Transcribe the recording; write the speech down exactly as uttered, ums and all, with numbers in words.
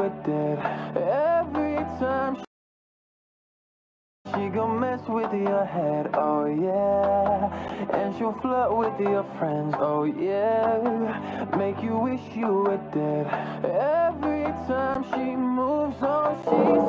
were dead. Every time she gon' mess with your head, oh yeah. And she'll flirt with your friends, oh yeah. Make you wish you were dead. Every time she moves on, she